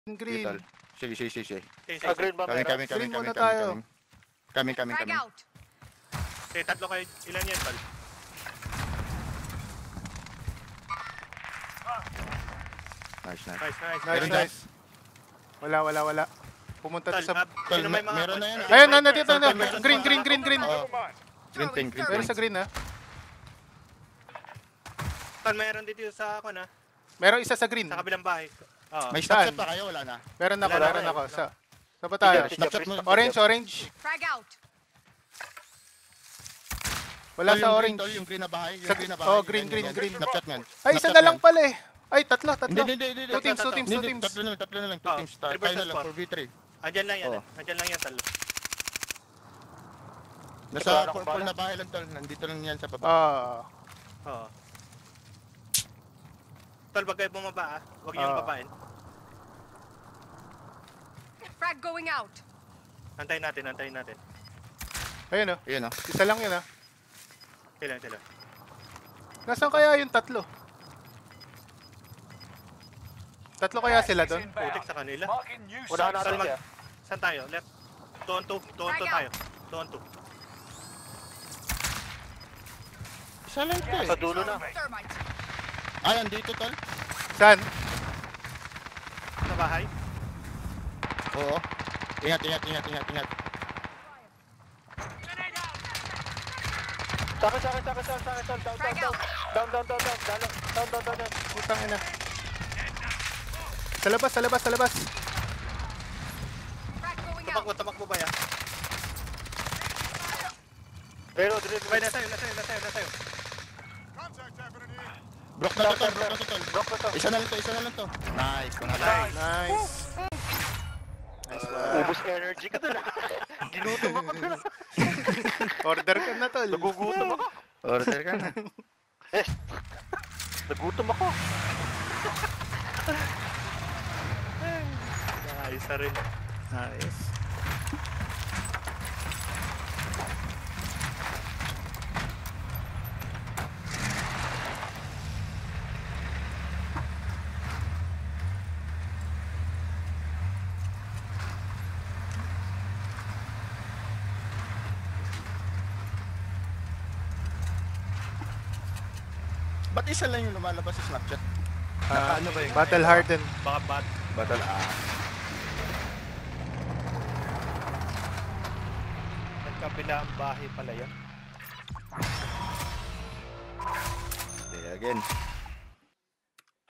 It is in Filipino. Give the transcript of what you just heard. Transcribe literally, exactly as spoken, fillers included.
Green. Tol. Sige, sige, sige. Ah, green ba Kami, meron? kami, kami, Green kami, muna kami, tayo. kami. Kami, kami, Frag kami. out. Okay, tatlo kayo. Ilan yan, tol? Nice, nice. Nice, nice. Nice, Meron nice. Wala, wala, wala. Pumunta Tol, to sa... ah, Tol, sino may mga... meron na yan. Ayun, na, nandito na. Green, green, green, green. Oh. Green ping, green Meron ping. sa green, ha? Tol, meron dito sa ako na. Meron isa sa green. Sa kabilang bahay. Oo. May Saan? snapshot pa kayo, wala na. Meron ako, Wala na, meron wala ako. na. Sa... Sa ba tayo? Snapshot mo. Orange, orange. Frag out. Wala Tol, sa yung orange. green, tol, yung green na bahay. Yung Sa- green na bahay. oh, green, Yan, green, yan. green. Snapshot man. Ay, isa Snapshot na lang yan. pala eh. Ay, tatlo, tatlo. Hindi, hindi, hindi. Two teams, two teams, two Hindi, teams. tatlo na lang, tatlo na lang, two Oh, teams. Tayo reverse na lang, squad. four v three. Andyan lang yan. Oo. eh. Andyan lang yan, tol. Nasa purple na bahay lang, tol. Nandito lang yan sa baba. Ah. Oo. Tol, wag kayo bumaba ah. Huwag niyo Ah. babain. Frag going out. Antayin natin, antayin natin. Ayun, oh. Ayan, oh. Isa lang yun, ah. Sila, sila. Nasaan kaya yung tatlo? Tatlo kaya sila doon? Putik sa kanila. Unahan Saan, natin mag... siya. Saan tayo? Left. two on two. two on two tayo. two on two. Isa lang ito, Sa eh. dulo na. Thermite. Ay, andito, tol. Saan? Sa bahay. Oo. Ingat, ingat, ingat, ingat, ingat. Sa akin, sa akin, sa akin, sa akin, sa akin, sa akin. Down, down, down. Down, down, down, down. Down, down, down, down, down. Putang ina. Sa labas, sa labas, sa labas. Frag going out. Tumakbo, tumakbo ba yan? Pero, dire, Bay, dire. nasa iyo, nasa iyo, nasa iyo, nasa iyo. Brock na to, tol. Brock na to, tol. Block na to. Isa na lang to, isa na lang to. Nice, kunala. Nice. Nice. Nice one. Ubus energy ka doon. Ginutom ako doon. Order ka na, tol. Nagugutom ako. Order ka na. Nagutom ako. Nice na rin. Nice. Ba't isa lang yung lumalabas sa Snapchat? Ah, Ano ba yun? Battle Harden. Baka bad. Battle, ah. Nagkabila ang bahay pala yan. Okay, again.